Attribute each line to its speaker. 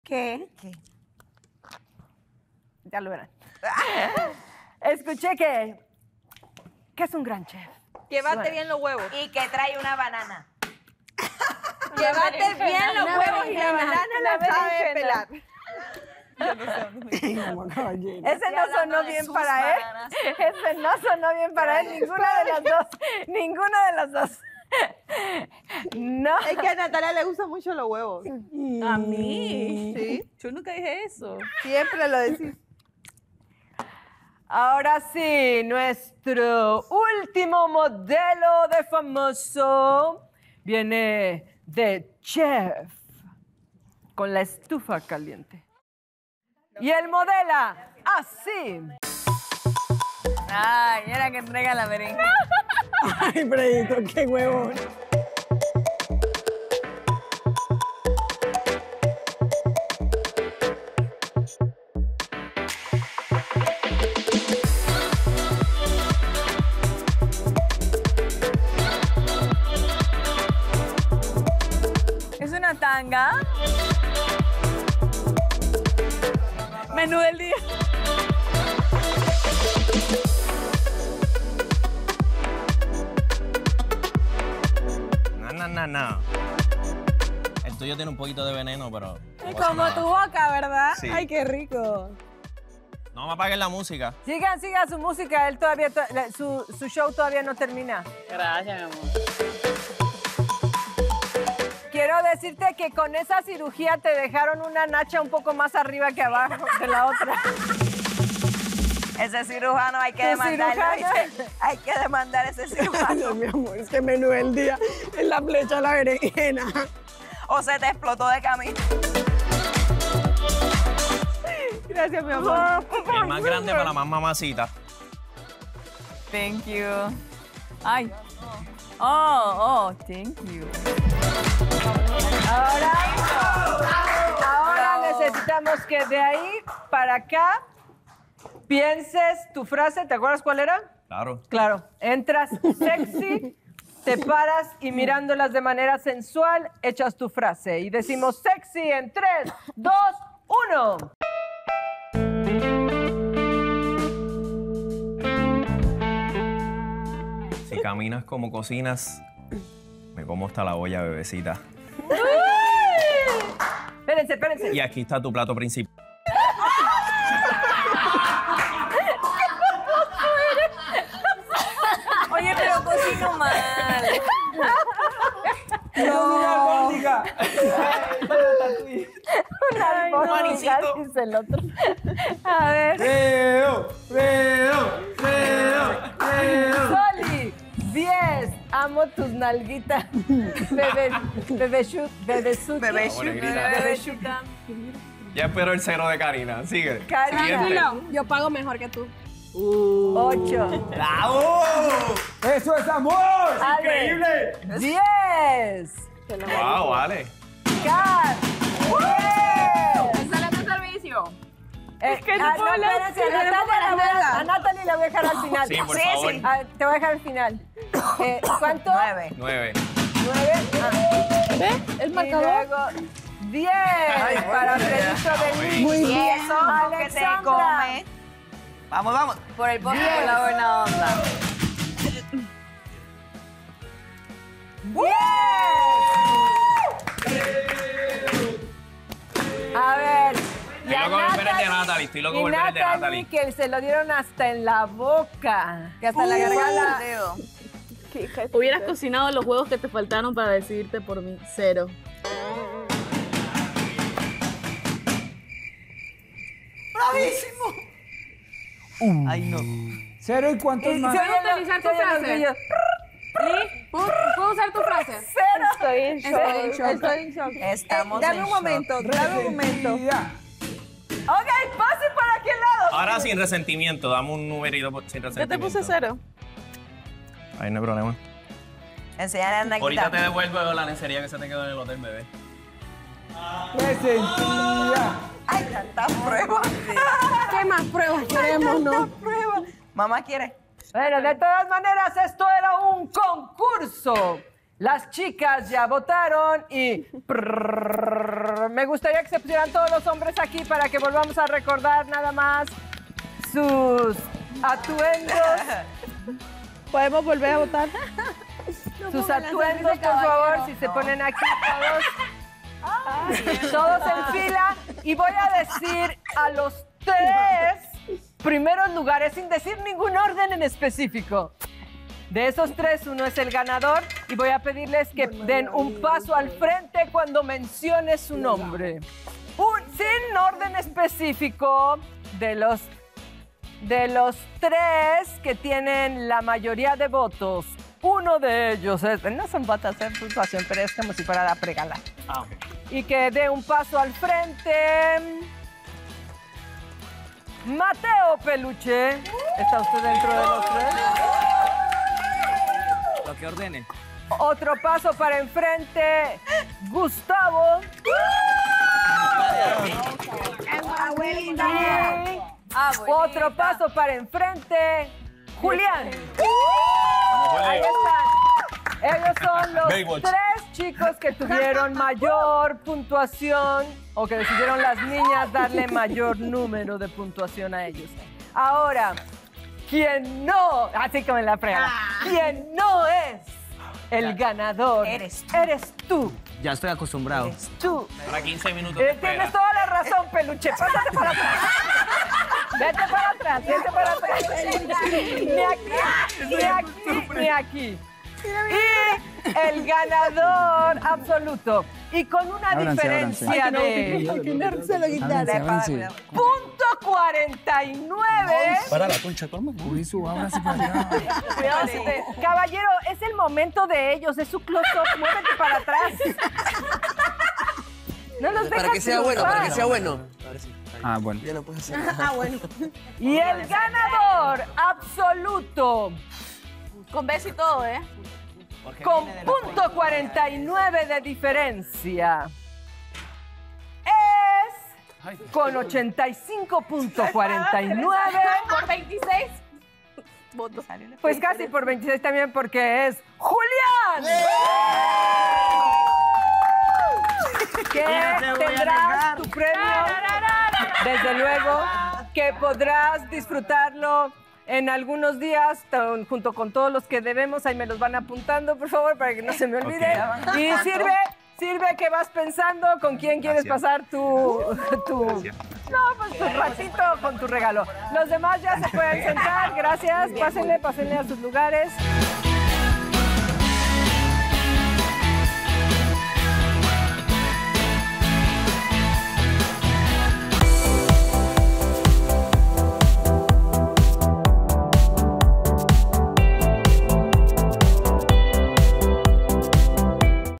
Speaker 1: ¿Qué?
Speaker 2: Ya lo verán. Escuché que es un gran chef.
Speaker 3: Que bate bien los huevos.
Speaker 4: Y que trae una banana.
Speaker 3: Que bate bien los huevos y la banana la sabe pelar.
Speaker 2: Ese no sonó bien para él. Ese no sonó bien para él. Ninguna de las dos. Ninguna de las dos. No.
Speaker 3: Es que a Natalia le gustan mucho los huevos.
Speaker 1: ¿A mí?
Speaker 3: Sí.
Speaker 1: Yo nunca dije eso.
Speaker 3: Siempre lo decís.
Speaker 2: Ahora sí, nuestro último modelo de famoso viene de chef con la estufa caliente. Y él modela así.
Speaker 1: Ay, era que entrega la berenjena.
Speaker 5: Ay, Fredito, qué huevón.
Speaker 1: Es una tanga. Menú del día.
Speaker 6: No. El tuyo tiene un poquito de veneno, pero...
Speaker 1: Y como tu boca, ¿verdad?
Speaker 6: Sí.
Speaker 1: Ay, qué rico.
Speaker 6: No me apaguen la música.
Speaker 2: Sigan su música. Él todavía, su show todavía no termina.
Speaker 1: Gracias, mi amor.
Speaker 2: Quiero decirte que con esa cirugía te dejaron una nacha un poco más arriba que abajo de la otra.
Speaker 4: Ese cirujano hay que
Speaker 2: ¿Tu
Speaker 4: demandarlo.
Speaker 2: cirujano?
Speaker 4: ¿Viste? Hay que demandar a ese
Speaker 5: Ay,
Speaker 4: cirujano.
Speaker 5: Dios, mi amor, es que menú del día es la flecha de la berenjena.
Speaker 4: O se te explotó de camino.
Speaker 3: Gracias, mi amor.
Speaker 6: El más grande para la más mamacita.
Speaker 1: Thank you. Ay. Oh, thank you.
Speaker 2: Ahora necesitamos que de ahí para acá pienses tu frase. ¿Te acuerdas cuál era?
Speaker 6: Claro.
Speaker 2: Claro. Entras sexy, te paras y mirándolas de manera sensual, echas tu frase. Y decimos sexy en 3, 2, 1.
Speaker 6: Si caminas como cocinas, me como hasta la olla, bebecita.
Speaker 2: Espérense.
Speaker 6: Y aquí está tu plato principal.
Speaker 1: Oye, pero cocino mal.
Speaker 2: Una albóndiga, dice el otro. A ver. Soli, 10. Amo tus nalguitas. Bebesuki.
Speaker 6: Negrita. Ya espero el cero de Karina. Sigue.
Speaker 2: Karina.
Speaker 6: Siguiente.
Speaker 5: Yo pago mejor que tú.
Speaker 2: 8.
Speaker 6: ¡Bravo!
Speaker 7: ¡Eso es amor!
Speaker 2: ¡Increíble! 10.
Speaker 6: ¡Wow, vale!
Speaker 2: ¡Car!
Speaker 1: ¿Sale tu servicio?
Speaker 2: Es que no puedo hablar. A Natalie la voy a dejar al final.
Speaker 6: Sí, por favor.
Speaker 2: Te voy a dejar al final. ¿Cuánto?
Speaker 4: 9.
Speaker 6: 9.
Speaker 2: 9.
Speaker 5: ¿Ve? El
Speaker 2: Y
Speaker 5: marcador.
Speaker 2: luego 10 para Fredito de Luis.
Speaker 5: Muy
Speaker 4: Y
Speaker 5: bien.
Speaker 4: eso que te
Speaker 2: Alexandra.
Speaker 4: come. Vamos.
Speaker 1: Por el postre, por la buena onda.
Speaker 2: 10. A ver.
Speaker 6: Estoy loco por ver el de Natalie. Estoy loco por ver el de Natalie.
Speaker 2: Que se lo dieron hasta en la boca. Que hasta la garganta.
Speaker 8: Hubieras cocinado los huevos que te faltaron para decidirte por mí. 0.
Speaker 4: Ay, no.
Speaker 7: ¿Cero y cuántos más?
Speaker 1: ¿Puedo utilizar tu frase? ¿Puedo usar tu frase?
Speaker 2: Estoy en shock.
Speaker 3: Estoy en shock.
Speaker 4: Estamos
Speaker 3: Dame
Speaker 4: en
Speaker 3: un momento, dame un momento.
Speaker 7: Resentida.
Speaker 2: Ok, pasen para aquel lado.
Speaker 6: Ahora sin resentimiento. Dame un numerito sin
Speaker 8: Yo
Speaker 6: resentimiento.
Speaker 8: te puse 0.
Speaker 6: Ahí no hay problema.
Speaker 4: Enseñale a Naquita.
Speaker 6: Ahorita te devuelvo la lencería que se te quedó en el hotel, bebé.
Speaker 7: Resentida.
Speaker 4: Ay, tantas pruebas.
Speaker 5: ¿Qué más pruebas queremos, no?
Speaker 4: Mamá quiere.
Speaker 2: Bueno, de todas maneras, esto era un concurso Las chicas ya votaron y me gustaría que se pusieran todos los hombres aquí para que volvamos a recordar nada más sus atuendos.
Speaker 5: ¿Podemos volver a votar?
Speaker 2: Sus atuendos, por favor, si se ponen aquí todos en fila. Y voy a decir a los 3 primeros lugares sin decir ningún orden en específico. De esos 3, uno es el ganador y voy a pedirles que den un paso al frente cuando mencione su nombre. Sin orden específico, de los 3 que tienen la mayoría de votos, uno de ellos es... No son votos de puntuación, pero es como si fuera la pregala.
Speaker 6: Ah, ok.
Speaker 2: Y que dé un paso al frente. Mateo Peluche. ¿Está usted dentro de los 3?
Speaker 9: Lo que ordene.
Speaker 2: Otro paso para enfrente, Gustavo. Y otro paso para enfrente, Julián. Ahí están. Ellos son los
Speaker 6: Baywatch.
Speaker 2: 3 chicos que tuvieron mayor puntuación o que decidieron las niñas darle mayor número de puntuación a ellos. Ahora, quien no, así como en la prueba, quien no es el ganador,
Speaker 4: Eres tú.
Speaker 2: eres tú.
Speaker 9: Ya estoy acostumbrado.
Speaker 2: Tú.
Speaker 6: Para 15 minutos de espera.
Speaker 2: Tienes toda la razón, Peluche. Pásate para atrás. Vete para atrás, vete para atrás. Ni aquí, ni aquí, ni aquí. Y el ganador absoluto. Y con una diferencia de punto 49.
Speaker 9: Para la concha, toma.
Speaker 5: Uy, subámonos para allá.
Speaker 2: Cuidado, caballero, es el momento de ellos, es su close-up. Muévete para atrás. No los dejas
Speaker 10: Para que sea bueno, para que sea bueno.
Speaker 5: Ah, bueno.
Speaker 10: Ya no puedes hacer.
Speaker 2: Y el ganador absoluto,
Speaker 8: Con beso y todo, ¿eh?
Speaker 2: con punto 49 de diferencia, es con 85.49.
Speaker 8: Por 26 votos.
Speaker 2: Pues casi por 26 también, porque es Julián. Que tendrás tu premio, desde luego, que podrás disfrutarlo en algunos días, junto con todos los que debemos. Ahí me los van apuntando, por favor, para que no se me olvide. Y sirve que vas pensando con quién quieres pasar tu ratito con tu regalo. Los demás ya se pueden sentar. Gracias. Pásenle a sus lugares.